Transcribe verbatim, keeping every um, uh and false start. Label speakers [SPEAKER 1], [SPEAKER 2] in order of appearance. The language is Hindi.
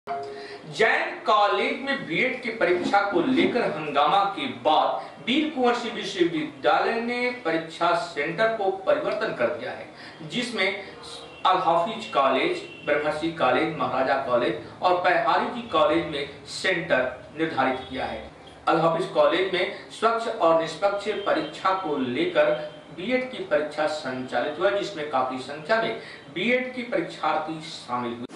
[SPEAKER 1] जैन कॉलेज में बीएड की परीक्षा को लेकर हंगामा के बाद वीर कुंवर सिंह विश्वविद्यालय ने परीक्षा सेंटर को परिवर्तन कर दिया है, जिसमें Al Hafiz college, Brahmashri college, Maharaja college और पहाड़ी जी कॉलेज में सेंटर निर्धारित किया है। अल हाफिज कॉलेज में स्वच्छ और निष्पक्ष परीक्षा को लेकर बीएड की परीक्षा संचालित हुआ, जिसमें काफी संख्या में बीएड की परीक्षार्थी शामिल हुए।